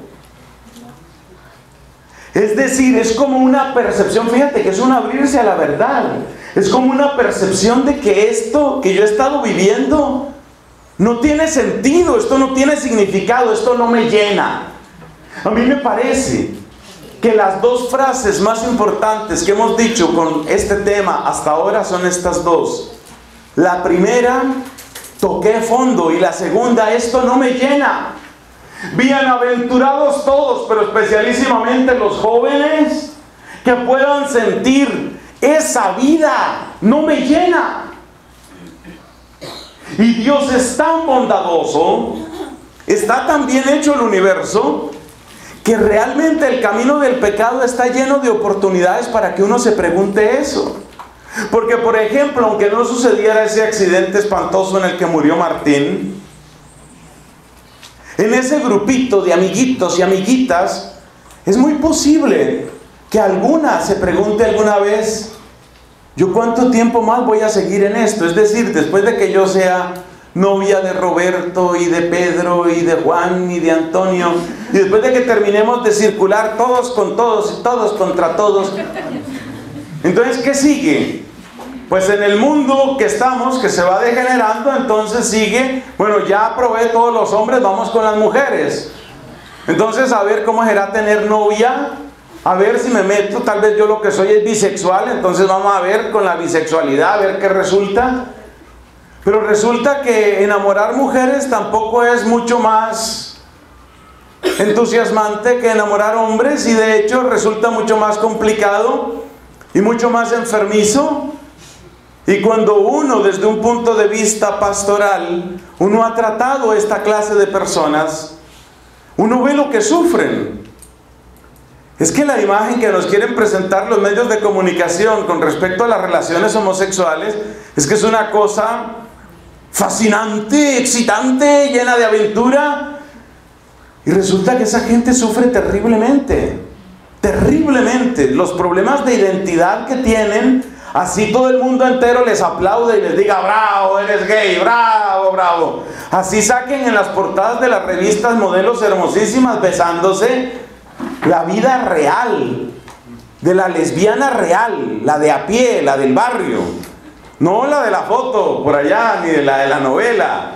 Es decir, es como una percepción, fíjate que es un abrirse a la verdad. Es como una percepción de que esto que yo he estado viviendo no tiene sentido, esto no tiene significado, esto no me llena. A mí me parece que las dos frases más importantes que hemos dicho con este tema hasta ahora son estas dos. La primera, toqué fondo, y la segunda, esto no me llena. Bienaventurados todos, pero especialísimamente los jóvenes, que puedan sentir esa vida no me llena. Y Dios es tan bondadoso, está tan bien hecho el universo, que realmente el camino del pecado está lleno de oportunidades para que uno se pregunte eso. Porque, por ejemplo, aunque no sucediera ese accidente espantoso en el que murió Martín, en ese grupito de amiguitos y amiguitas, es muy posible que alguna se pregunte alguna vez, ¿yo cuánto tiempo más voy a seguir en esto? Es decir, después de que yo sea novia de Roberto y de Pedro y de Juan y de Antonio, y después de que terminemos de circular todos con todos y todos contra todos, entonces ¿qué sigue? Pues en el mundo que estamos, que se va degenerando, entonces sigue, bueno, ya probé todos los hombres, vamos con las mujeres. Entonces a ver cómo será tener novia, a ver si me meto, tal vez yo lo que soy es bisexual, entonces vamos a ver con la bisexualidad, a ver qué resulta. Pero resulta que enamorar mujeres tampoco es mucho más entusiasmante que enamorar hombres, y de hecho resulta mucho más complicado y mucho más enfermizo. Y cuando uno, desde un punto de vista pastoral, uno ha tratado esta clase de personas, uno ve lo que sufren. Es que la imagen que nos quieren presentar los medios de comunicación con respecto a las relaciones homosexuales es que es una cosa fascinante, excitante, llena de aventura, y resulta que esa gente sufre terriblemente, terriblemente. Los problemas de identidad que tienen, así todo el mundo entero les aplaude y les diga, bravo, eres gay, bravo, bravo. Así saquen en las portadas de las revistas modelos hermosísimas besándose, la vida real, de la lesbiana real, la de a pie, la del barrio. No la de la foto por allá, ni de la de la novela.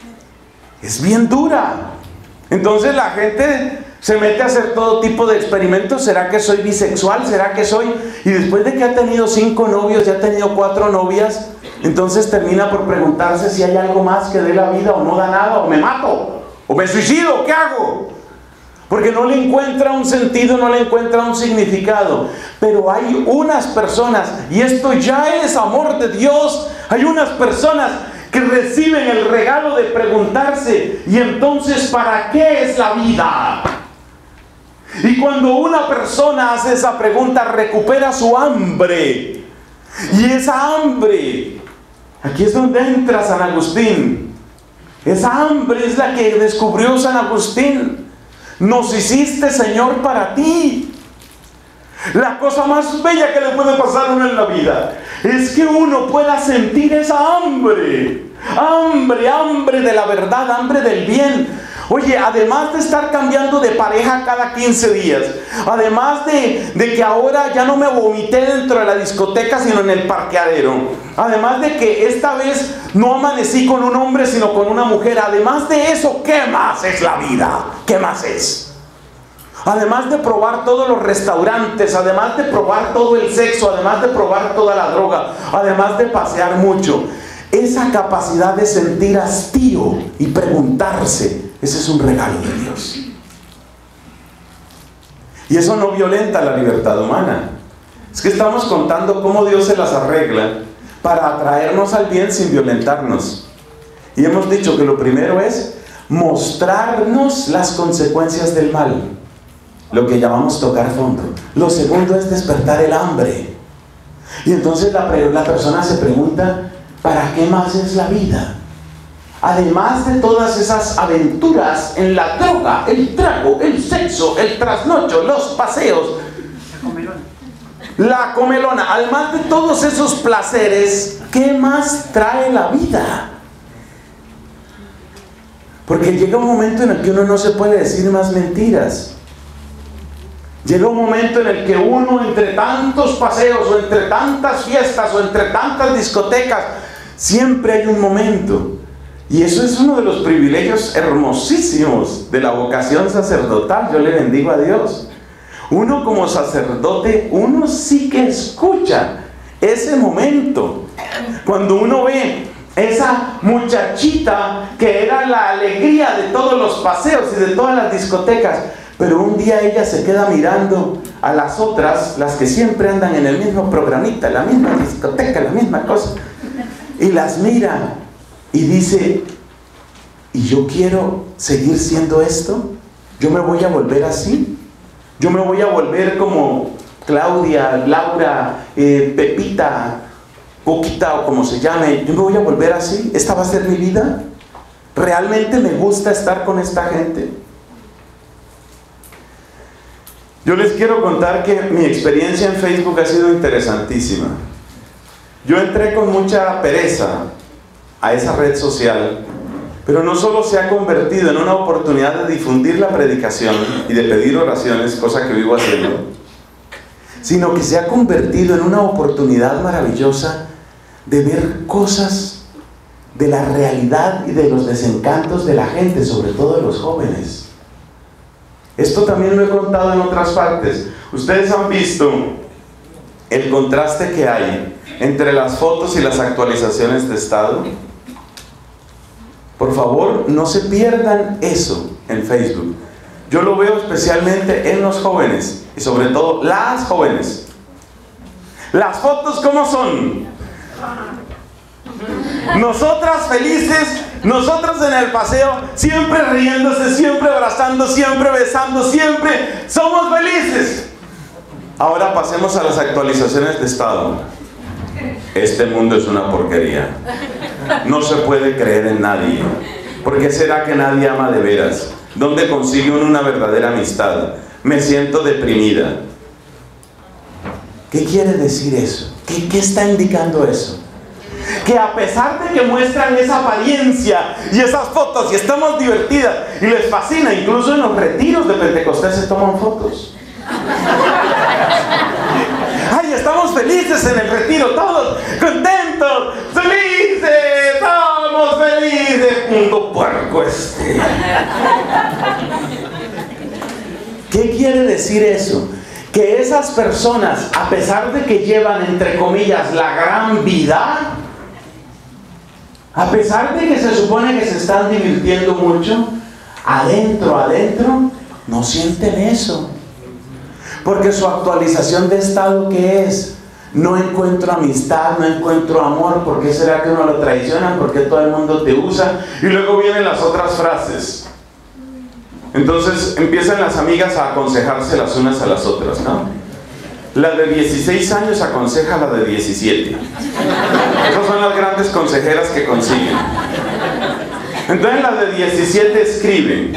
Es bien dura. Entonces la gente se mete a hacer todo tipo de experimentos. ¿Será que soy bisexual? ¿Será que soy? Y después de que ha tenido cinco novios y ha tenido cuatro novias, entonces termina por preguntarse si hay algo más que dé la vida, o no da nada, o me mato, o me suicido, ¿qué hago? Porque no le encuentra un sentido, no le encuentra un significado. Pero hay unas personas, y esto ya es amor de Dios, hay unas personas que reciben el regalo de preguntarse, y entonces, ¿para qué es la vida? Y cuando una persona hace esa pregunta, recupera su hambre. Y esa hambre, aquí es donde entra San Agustín. Esa hambre es la que descubrió San Agustín. Nos hiciste, Señor, para ti. La cosa más bella que le puede pasar a uno en la vida es que uno pueda sentir esa hambre. Hambre, hambre de la verdad, hambre del bien. Oye, además de estar cambiando de pareja cada quince días, además de, de que ahora ya no me vomité dentro de la discoteca, sino en el parqueadero, además de que esta vez no amanecí con un hombre, sino con una mujer, además de eso, ¿qué más es la vida? ¿Qué más es? Además de probar todos los restaurantes, además de probar todo el sexo, además de probar toda la droga, además de pasear mucho, esa capacidad de sentir hastío y preguntarse, ese es un regalo de Dios. Y eso no violenta la libertad humana. Es que estamos contando cómo Dios se las arregla para atraernos al bien sin violentarnos. Y hemos dicho que lo primero es mostrarnos las consecuencias del mal, lo que llamamos tocar fondo. Lo segundo es despertar el hambre. Y entonces la, la persona se pregunta, ¿para qué más es la vida? además de todas esas aventuras en la droga, el trago, el sexo, el trasnocho, los paseos, la comelona, la comelona, además de todos esos placeres, ¿qué más trae la vida? Porque llega un momento en el que uno no se puede decir más mentiras. Llega un momento en el que uno, entre tantos paseos o entre tantas fiestas o entre tantas discotecas, siempre hay un momento. Y eso es uno de los privilegios hermosísimos de la vocación sacerdotal. Yo le bendigo a Dios. Uno como sacerdote, uno sí que escucha ese momento. Cuando uno ve esa muchachita que era la alegría de todos los paseos y de todas las discotecas, pero un día ella se queda mirando a las otras, las que siempre andan en el mismo programita, la misma discoteca, la misma cosa, y las mira y dice, ¿y yo quiero seguir siendo esto? ¿Yo me voy a volver así? ¿Yo me voy a volver como Claudia, Laura, eh, Pepita, Coquita o como se llame? ¿Yo me voy a volver así? ¿Esta va a ser mi vida? ¿Realmente me gusta estar con esta gente? Yo les quiero contar que mi experiencia en Facebook ha sido interesantísima. Yo entré con mucha pereza a esa red social, pero no solo se ha convertido en una oportunidad de difundir la predicación y de pedir oraciones, cosa que vivo haciendo, sino que se ha convertido en una oportunidad maravillosa de ver cosas de la realidad y de los desencantos de la gente, sobre todo de los jóvenes. Esto también lo he contado en otras partes. Ustedes han visto el contraste que hay entre las fotos y las actualizaciones de estado. Por favor, no se pierdan eso en Facebook. Yo lo veo especialmente en los jóvenes y sobre todo las jóvenes. Las fotos, ¿cómo son? Nosotras felices, nosotros en el paseo, siempre riéndose, siempre abrazando, siempre besando, siempre somos felices. Ahora pasemos a las actualizaciones de estado. Este mundo es una porquería. No se puede creer en nadie. ¿Por qué será que nadie ama de veras? ¿Dónde consigue uno una verdadera amistad? Me siento deprimida. ¿Qué quiere decir eso? ¿Qué, qué está indicando eso? Que a pesar de que muestran esa apariencia y esas fotos y estamos divertidas y les fascina, incluso en los retiros de Pentecostés se toman fotos. ¡Ay, estamos felices en el retiro! Todos contentos, felices, estamos felices. Mundo puerco este. ¿Qué quiere decir eso? Que esas personas, a pesar de que llevan, entre comillas, la gran vida, a pesar de que se supone que se están divirtiendo mucho, adentro, adentro, no sienten eso. Porque su actualización de estado, ¿qué es? No encuentro amistad, no encuentro amor. ¿Por qué será que uno lo traicionan? ¿Por qué todo el mundo te usa? Y luego vienen las otras frases. Entonces empiezan las amigas a aconsejarse las unas a las otras, ¿no? La de dieciséis años aconseja a la de diecisiete. Esas son las grandes consejeras que consiguen. Entonces la de diecisiete escribe: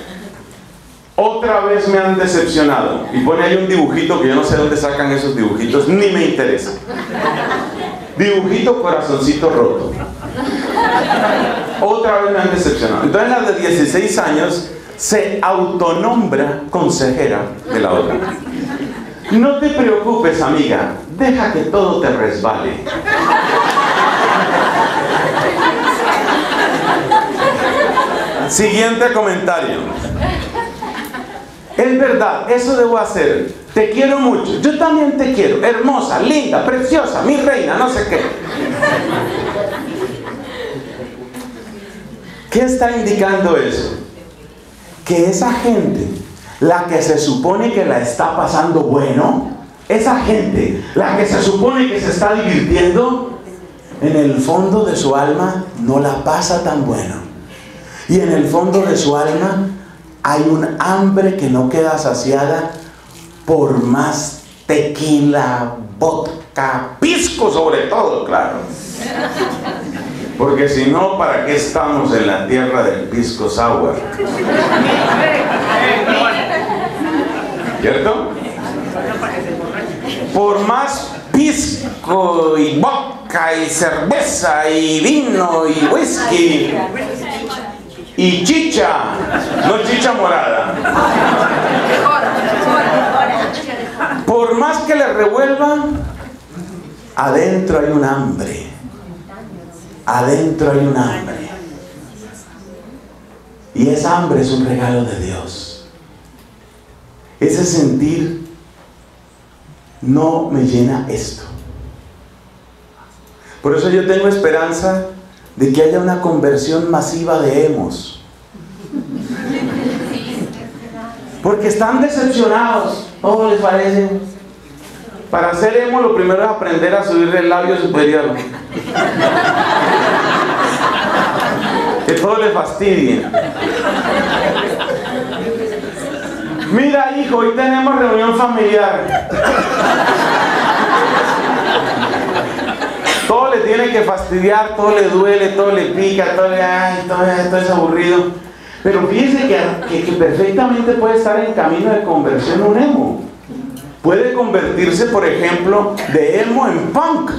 otra vez me han decepcionado. Y pone ahí un dibujito que yo no sé dónde sacan esos dibujitos, ni me interesa. Dibujito corazoncito roto. Otra vez me han decepcionado. Entonces la de dieciséis años se autonombra consejera de la otra. No te preocupes, amiga, deja que todo te resbale. Siguiente comentario. Es verdad, eso debo hacer. Te quiero mucho. Yo también te quiero. Hermosa, linda, preciosa, mi reina, no sé qué. ¿Qué está indicando eso? Que esa gente, la que se supone que la está pasando bueno, esa gente, la que se supone que se está divirtiendo, en el fondo de su alma no la pasa tan bueno. Y en el fondo de su alma hay un hambre que no queda saciada por más tequila, vodka, pisco sobre todo, claro. Porque si no, ¿para qué estamos en la tierra del pisco sour? ¿Cierto? Por más pisco y vodka y cerveza y vino y whisky y chicha, no chicha morada, por más que le revuelvan, adentro hay un hambre, adentro hay un hambre, y esa hambre es un regalo de Dios. Ese sentir no me llena esto. Por eso yo tengo esperanza de que haya una conversión masiva de emos, porque están decepcionados. ¿Cómo les parece? Para ser emo lo primero es aprender a subir el labio superior, que todo les fastidia. Mira, hijo, hoy tenemos reunión familiar. Todo le tiene que fastidiar, todo le duele, todo le pica, todo le... Ay, todo, todo es aburrido. Pero fíjese que, que, que perfectamente puede estar en camino de conversión un emo. Puede convertirse, por ejemplo, de emo en punk.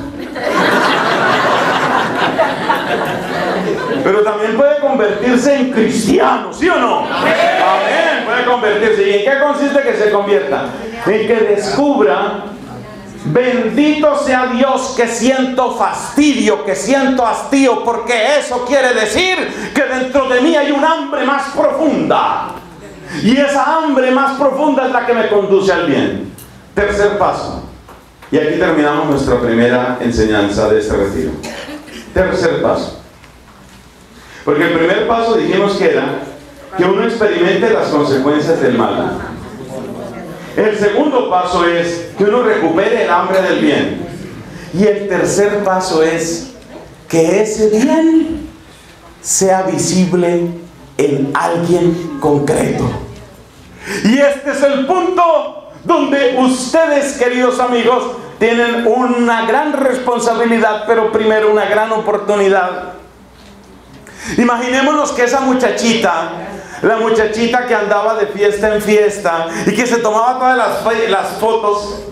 Pero también puede convertirse en cristiano, ¿sí o no? Amén, puede convertirse. ¿Y en qué consiste que se convierta? En que descubra: bendito sea Dios, que siento fastidio, que siento hastío, porque eso quiere decir que dentro de mí hay un hambre más profunda. Y esa hambre más profunda es la que me conduce al bien. Tercer paso. Y aquí terminamos nuestra primera enseñanza de este retiro. Tercer paso. Porque el primer paso dijimos que era que uno experimente las consecuencias del mal. El segundo paso es que uno recupere el hambre del bien. Y el tercer paso es que ese bien sea visible en alguien concreto. Y este es el punto donde ustedes, queridos amigos, tienen una gran responsabilidad, pero primero una gran oportunidad. Imaginémonos que esa muchachita, la muchachita que andaba de fiesta en fiesta y que se tomaba todas las, las fotos.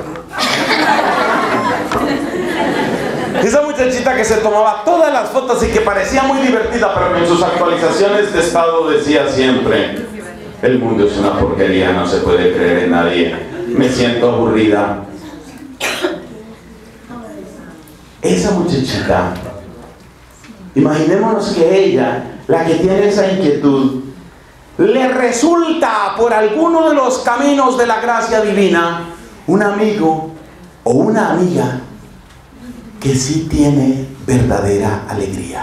Esa muchachita que se tomaba todas las fotos y que parecía muy divertida, pero que en sus actualizaciones de estado decía siempre: el mundo es una porquería, no se puede creer en nadie, me siento aburrida. Esa muchachita, imaginémonos que ella, la que tiene esa inquietud, le resulta por alguno de los caminos de la gracia divina un amigo o una amiga que sí tiene verdadera alegría.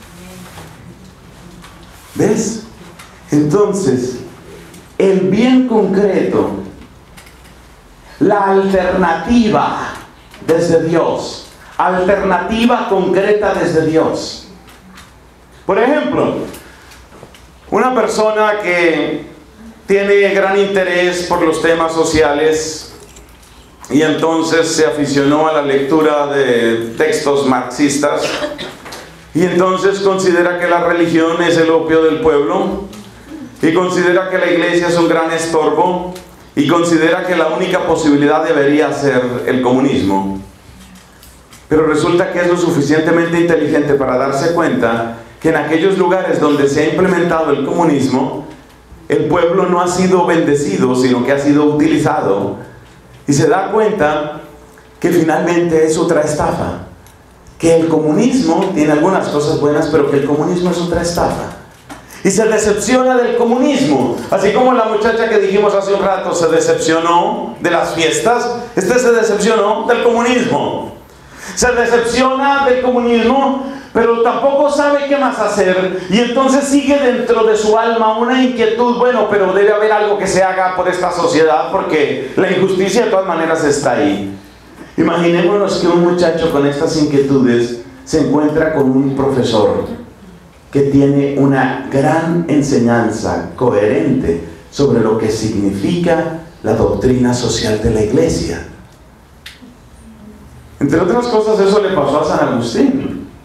¿Ves? Entonces, el bien concreto, la alternativa desde Dios, alternativa concreta desde Dios. Por ejemplo, una persona que tiene gran interés por los temas sociales y entonces se aficionó a la lectura de textos marxistas y entonces considera que la religión es el opio del pueblo y considera que la iglesia es un gran estorbo y considera que la única posibilidad debería ser el comunismo. Pero resulta que es lo suficientemente inteligente para darse cuenta que en aquellos lugares donde se ha implementado el comunismo, el pueblo no ha sido bendecido, sino que ha sido utilizado. Y se da cuenta que finalmente es otra estafa. Que el comunismo tiene algunas cosas buenas, pero que el comunismo es otra estafa. Y se decepciona del comunismo. Así como la muchacha que dijimos hace un rato se decepcionó de las fiestas, este se decepcionó del comunismo. Se decepciona del comunismo, pero tampoco sabe qué más hacer. Y entonces sigue dentro de su alma una inquietud: bueno, pero debe haber algo que se haga por esta sociedad, porque la injusticia de todas maneras está ahí. Imaginémonos que un muchacho con estas inquietudes se encuentra con un profesor que tiene una gran enseñanza coherente sobre lo que significa la doctrina social de la iglesia. Entre otras cosas, eso le pasó a San Agustín.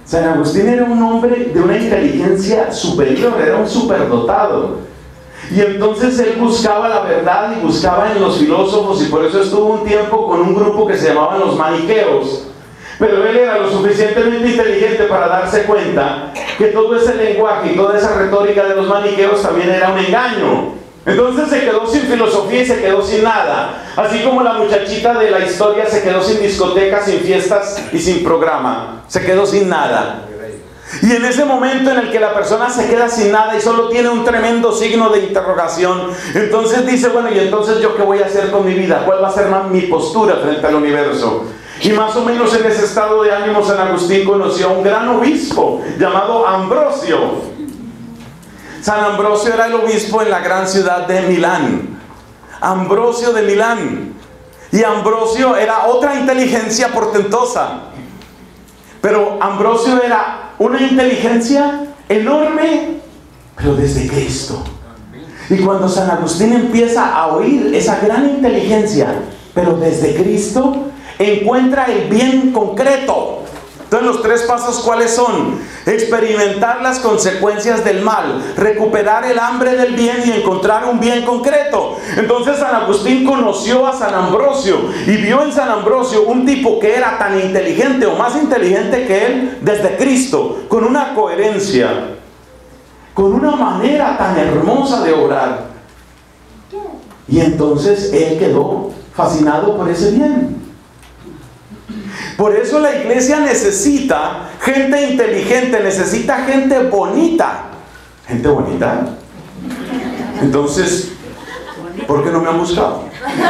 San Agustín era un hombre de una inteligencia superior, era un superdotado. Y entonces él buscaba la verdad y buscaba en los filósofos, y por eso estuvo un tiempo con un grupo que se llamaban los maniqueos. Pero él era lo suficientemente inteligente para darse cuenta que todo ese lenguaje y toda esa retórica de los maniqueos también era un engaño. Entonces se quedó sin filosofía y se quedó sin nada. Así como la muchachita de la historia se quedó sin discoteca, sin fiestas y sin programa. Se quedó sin nada. Y en ese momento en el que la persona se queda sin nada y solo tiene un tremendo signo de interrogación, entonces dice, bueno, ¿y entonces yo qué voy a hacer con mi vida? ¿Cuál va a ser mi postura frente al universo? Y más o menos en ese estado de ánimo San Agustín conoció a un gran obispo llamado Ambrosio. San Ambrosio era el obispo en la gran ciudad de Milán. Ambrosio de Milán. Y Ambrosio era otra inteligencia portentosa. Pero Ambrosio era una inteligencia enorme, pero desde Cristo. Y cuando San Agustín empieza a oír esa gran inteligencia, pero desde Cristo, encuentra el bien concreto. Entonces los tres pasos, ¿cuáles son? Experimentar las consecuencias del mal, recuperar el hambre del bien y encontrar un bien concreto. Entonces San Agustín conoció a San Ambrosio y vio en San Ambrosio un tipo que era tan inteligente o más inteligente que él desde Cristo, con una coherencia, con una manera tan hermosa de orar. Y entonces él quedó fascinado por ese bien. Por eso la iglesia necesita gente inteligente, necesita gente bonita. ¿Gente bonita? Entonces, ¿por qué no me han buscado?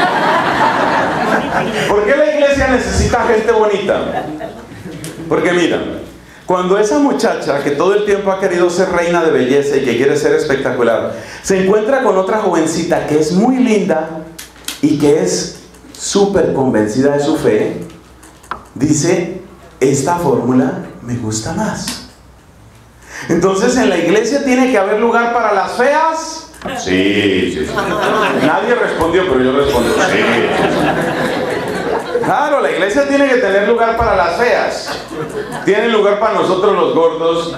¿Por qué la iglesia necesita gente bonita? Porque mira, cuando esa muchacha que todo el tiempo ha querido ser reina de belleza y que quiere ser espectacular, se encuentra con otra jovencita que es muy linda y que es súper convencida de su fe, dice, esta fórmula me gusta más. Entonces en la iglesia tiene que haber lugar para las feas. Sí, sí, sí. Nadie respondió, pero yo respondí, sí. Claro, la iglesia tiene que tener lugar para las feas. Tiene lugar para nosotros los gordos.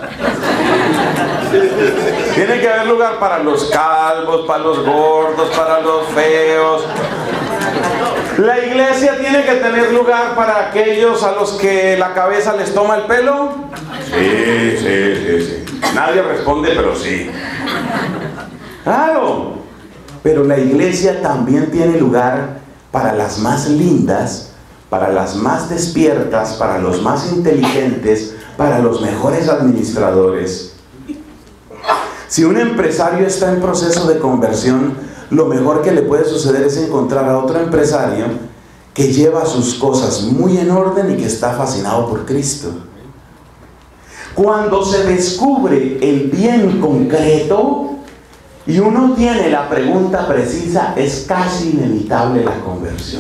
Tiene que haber lugar para los calvos, para los gordos, para los feos. La iglesia tiene que tener lugar para aquellos a los que la cabeza les toma el pelo. Sí, sí, sí, sí. Nadie responde, pero sí. Claro. Pero la iglesia también tiene lugar para las más lindas, para las más despiertas, para los más inteligentes, para los mejores administradores. Si un empresario está en proceso de conversión, lo mejor que le puede suceder es encontrar a otro empresario que lleva sus cosas muy en orden y que está fascinado por Cristo. Cuando se descubre el bien concreto y uno tiene la pregunta precisa, es casi inevitable la conversión.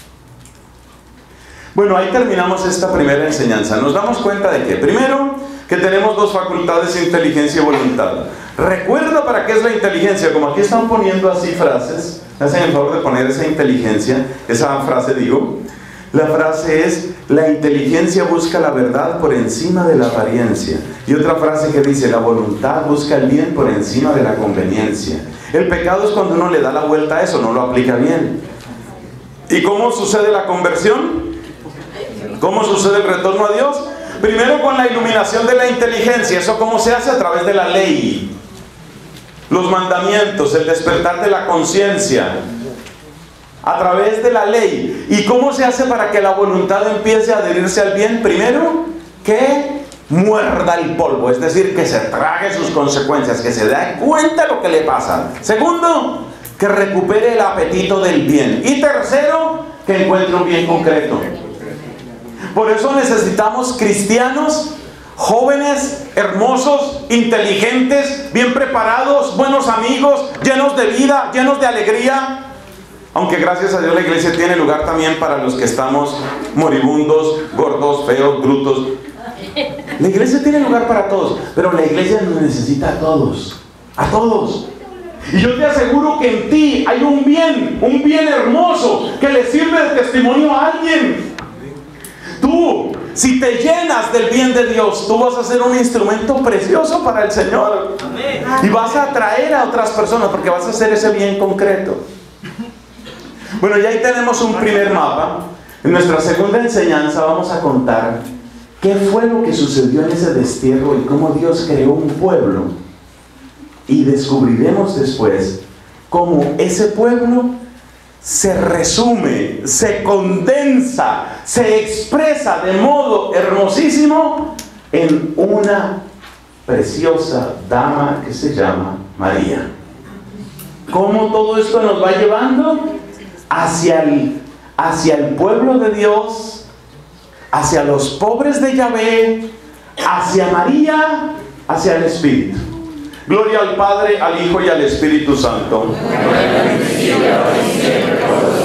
Bueno, ahí terminamos esta primera enseñanza. Nos damos cuenta de que, primero, que tenemos dos facultades, inteligencia y voluntad. Recuerda para qué es la inteligencia. Como aquí están poniendo así frases, hacen el favor de poner esa inteligencia, esa frase digo. La frase es, la inteligencia busca la verdad por encima de la apariencia. Y otra frase que dice, la voluntad busca el bien por encima de la conveniencia. El pecado es cuando uno le da la vuelta a eso, no lo aplica bien. ¿Y cómo sucede la conversión? ¿Cómo sucede el retorno a Dios? Primero con la iluminación de la inteligencia. ¿Eso cómo se hace? A través de la ley, los mandamientos, el despertar de la conciencia, a través de la ley. ¿Y cómo se hace para que la voluntad empiece a adherirse al bien? Primero, que muerda el polvo, es decir, que se trague sus consecuencias, que se dé cuenta de lo que le pasa. Segundo, que recupere el apetito del bien. Y tercero, que encuentre un bien concreto. Por eso necesitamos cristianos jóvenes, hermosos, inteligentes, bien preparados, buenos amigos, llenos de vida, llenos de alegría. Aunque gracias a Dios la iglesia tiene lugar también para los que estamos moribundos, gordos, feos, brutos. La iglesia tiene lugar para todos, pero la iglesia nos necesita a todos, a todos. Y yo te aseguro que en ti hay un bien, un bien hermoso que le sirve de testimonio a alguien. Tú si te llenas del bien de Dios, tú vas a ser un instrumento precioso para el Señor. Y vas a atraer a otras personas porque vas a hacer ese bien concreto. Bueno, y ahí tenemos un primer mapa. En nuestra segunda enseñanza vamos a contar qué fue lo que sucedió en ese destierro y cómo Dios creó un pueblo. Y descubriremos después cómo ese pueblo se resume, se condensa, se expresa de modo hermosísimo en una preciosa dama que se llama María. ¿Cómo todo esto nos va llevando? Hacia el, hacia el pueblo de Dios, hacia los pobres de Yahvé, hacia María, hacia el Espíritu. Gloria al Padre, al Hijo y al Espíritu Santo.